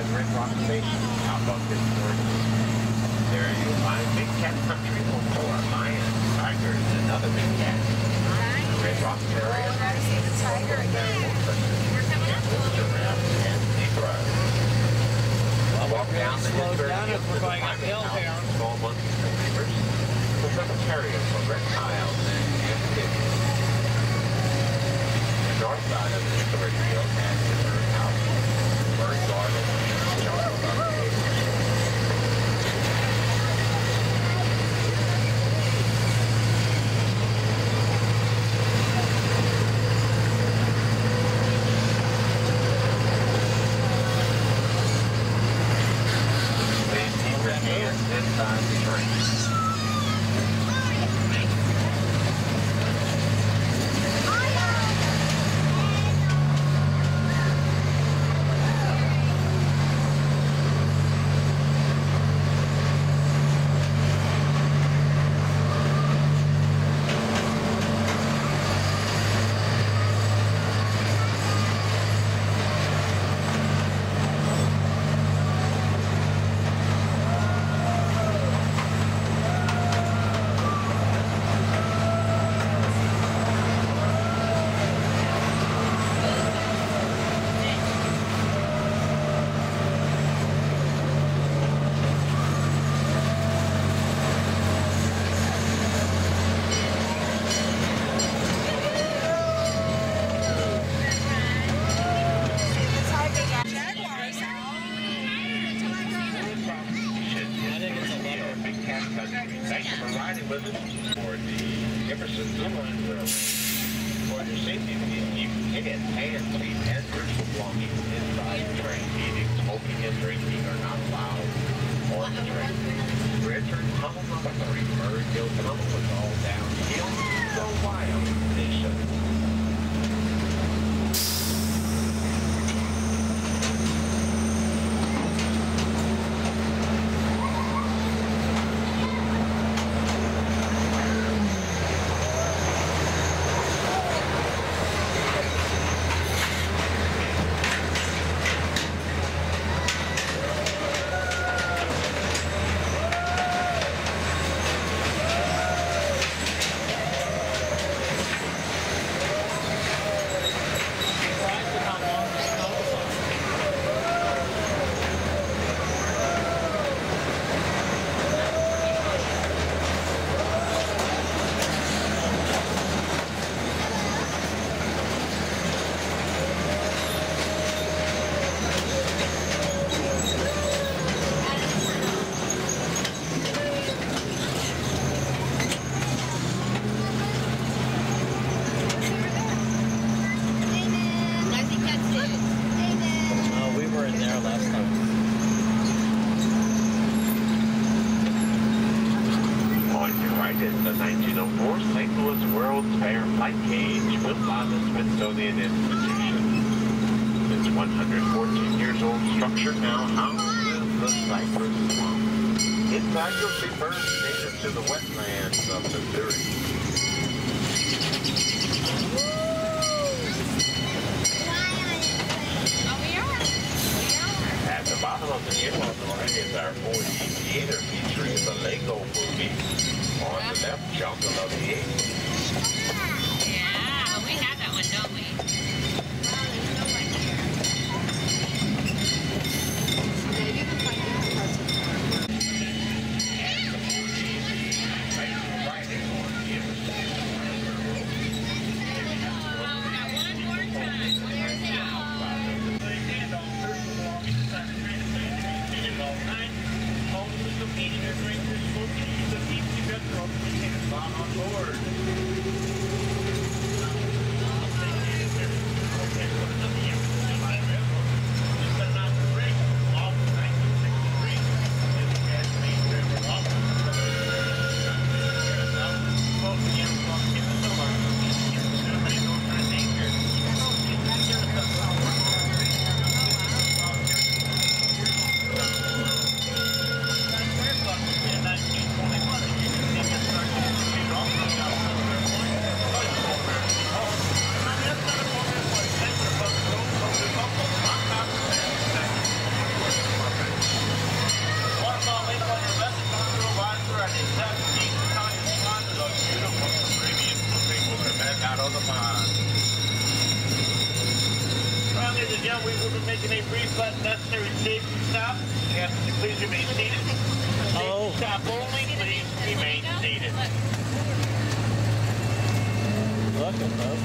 at Red Rock Station, outbound Pittsburgh. There you find Big Cat Country home to our lions, tigers, and other big cats. The Red Rock area. We're going to see the tiger again. We're coming up. Giraffes and zebras. Walk down the Pittsburgh Hill to the private house, small monkeys and beavers. The cemetery for reptiles and amphibians. The north side of the Pittsburgh Hill has the bird house, bird garden, jungle garden. Inside the train. Thank you for riding with us for the Jefferson Zoomline Road. For your safety, you can hand, leave, and personal belongings inside the train. Eating, smoking, and drinking are not allowed on the train. Return tunnel number 3, Murray Hill Tunnel was all downhill. So wild nation. The 1904 St. Louis World's Fair Flight Cage built by the Smithsonian Institution. This 114 years old structure now houses the cypress swamp. Inside you'll see birds native to the wetlands of Missouri. At the bottom of the inventory is our 4D theater featuring the Lego movie. On the left, Jungle of the Apes. Yeah, we have that one, don't we? Well, there's no one here. Yeah, you can find different parts of the park. One more time. There's it. Eating or drinking, smoking, use of deep sea vegetables, and bomb on board. In 1921, we will be making a brief but necessary safety stop. Captain, please remain seated. Oh. Safety stop only, please remain seated. Look at that.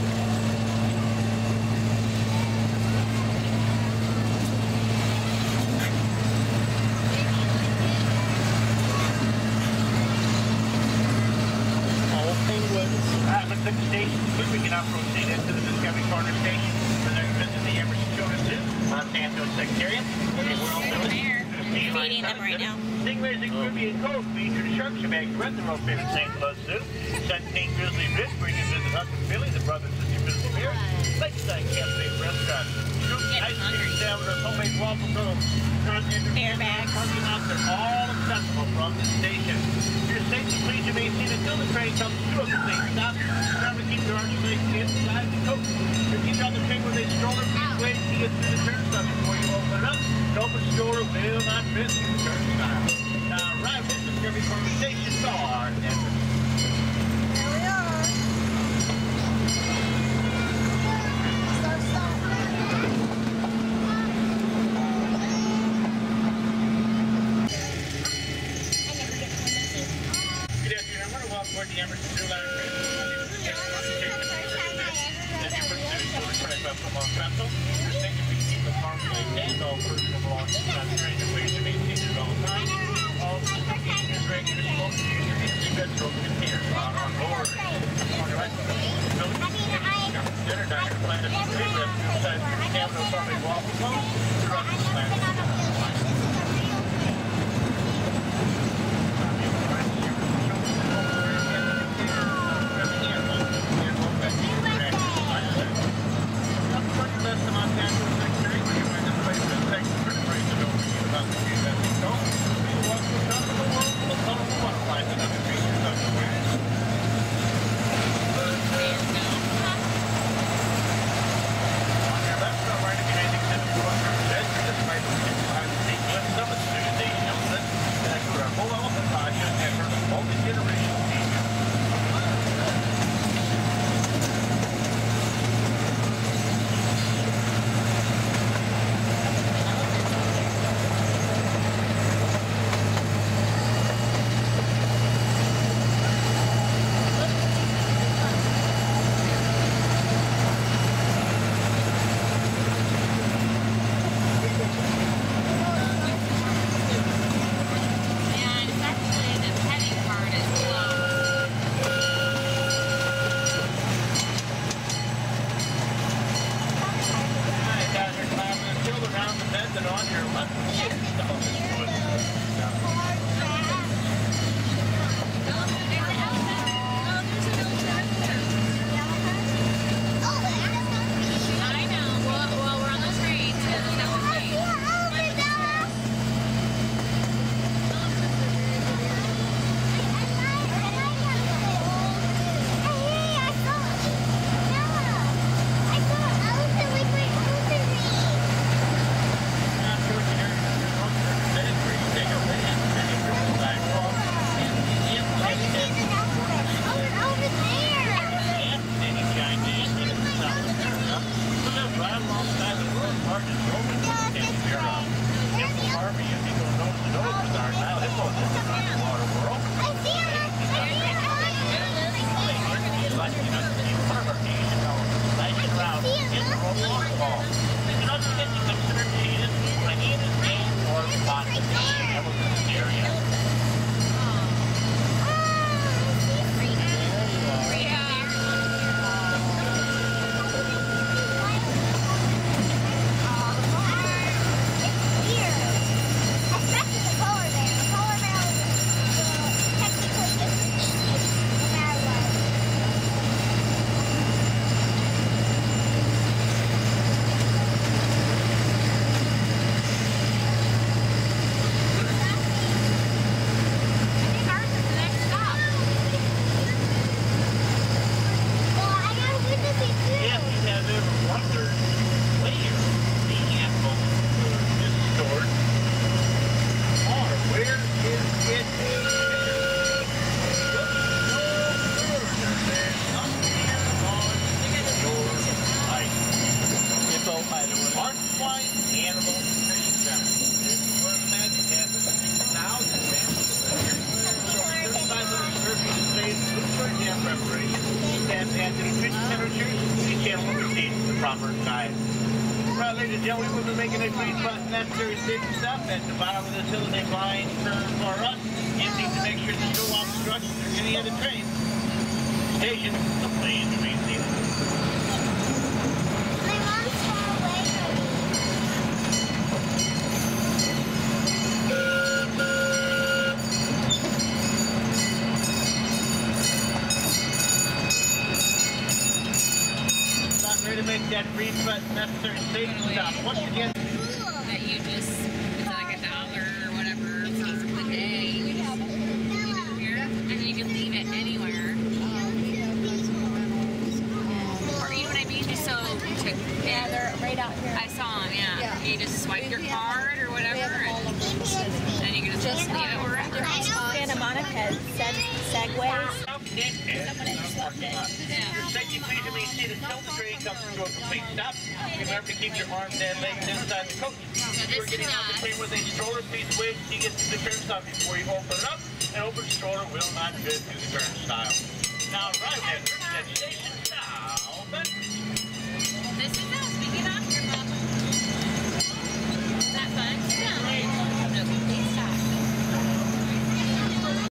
Looks like the station is good. We can now proceed into the Discovery Corner Station. We're there to visit the Emerson Children's Zoo, Los Santos Secretariat. Okay, we're all done. Feeding them right now. Stingrays and Caribbean Cove feature the shark shebang threat the world famous St. Louis Zoo. Centene Grizzly Ridge, where you can visit Huck and Billy, the brother and sister Grizzly Bear. Lakeside Cafe Restaurant. Ice cream sandwiches, homemade waffle cones. Bear bags. Parking lots are all accessible from the station. For your safety, please remain seated until the train comes to a complete stop. Remember to keep your arms raised inside the coach. If you on the train with a stroller, please wait to get through the turnstile before you open it up. The open stroller will not miss the turnstile. Now, right with the Discovery Corner Station bar. There we are. Stop. Good afternoon. I want to welcome aboard the Emerson Zoo Line train. As you pursue Silver Track up from Mount Vessel, your safety please keep the car plate and all personal belongings on the train and please remain seated at all times. All procedures regular smoke use your seatbelt to open containers allowed on board. On your right, dinner diner planet street rescue size for your cabin of homemade waffle cones. The rest of the planet. proper guide. Well, ladies and gentlemen, we'll be making a brief but necessary safety stop at the bottom of this hill in a blind turn for us. You need to make sure there's no obstruction or any other train. Station, the please remain seated. My mom's far away from me. Not ready to make that brief but necessary safety stop. Once again, That you just, it's like $1 or whatever for the day. You just leave it here, and then you can leave it anywhere. Or you know what I mean? Just so to, Yeah, they're right out here. I saw them, yeah. Yeah. You just swipe your card or whatever, all and of them. then you can just leave it wherever. Santa Monica said segways. Someone had swept it. Safety, please remain seated until the train comes to a complete stop. Remember to keep your arms and legs inside the coach. If you are getting off the train with a stroller, please wait till you get to the turn stop before you open it up. An open stroller will not fit to the turn style. Now, arrive at the station.